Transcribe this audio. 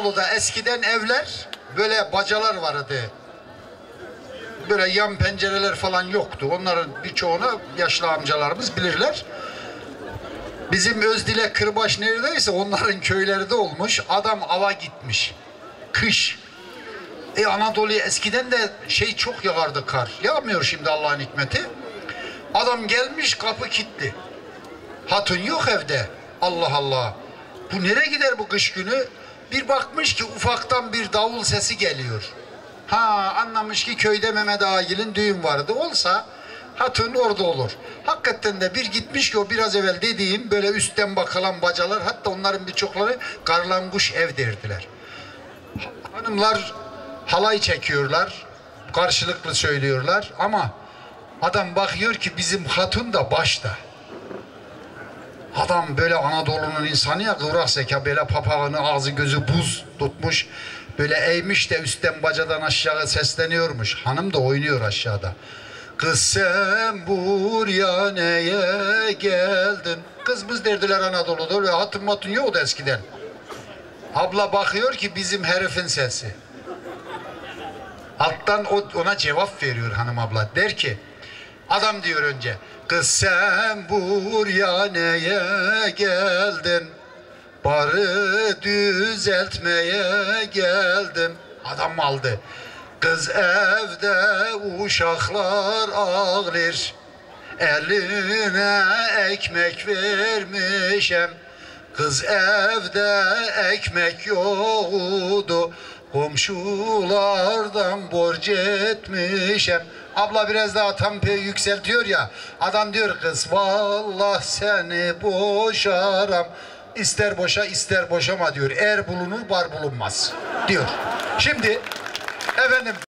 Anadolu'da eskiden evler böyle bacalar vardı. Böyle yan pencereler falan yoktu. Onların birçoğunu yaşlı amcalarımız bilirler. Bizim Özdilek Kırbaş neredeyse onların köyleri de olmuş. Adam ava gitmiş. Kış. Anadolu'ya eskiden de çok yağardı kar. Yağmıyor şimdi Allah'ın hikmeti. Adam gelmiş, kapı kilitli. Hatun yok evde. Allah Allah. Bu nereye gider bu kış günü? Bir bakmış ki ufaktan bir davul sesi geliyor. Anlamış ki köyde Mehmet Agil'in düğün vardı. Olsa hatun orada olur. Hakikaten de bir gitmiş ki o biraz evvel dediğim böyle üstten bakılan bacalar, hatta onların birçokları karlanguş ev derdiler. Hanımlar halay çekiyorlar. Karşılıklı söylüyorlar ama adam bakıyor ki bizim hatun da başta. Adam böyle Anadolu'nun insanı ya, kıvrak zeka, böyle papağanı ağzı gözü buz tutmuş. Böyle eğmiş de üstten bacadan aşağı sesleniyormuş. Hanım da oynuyor aşağıda. Kız sen buraya neye geldin? Kız derdiler Anadolu'da. Öyle hatun matun yoktu eskiden. Abla bakıyor ki bizim herifin sesi. Alttan ona cevap veriyor hanım abla. Der ki, adam diyor önce, kız sen buraya neye geldin? Barı düzeltmeye geldim. Adam aldı. Kız evde uşaklar ağlar. Eline ekmek vermişem. Kız evde ekmek yoktu. Komşulardan borç etmişem. Abla biraz daha tempoyu yükseltiyor ya. Adam diyor, kız vallahi seni boşaram. İster boşa ister boşama diyor. Er bulunur bar bulunmaz diyor. Şimdi efendim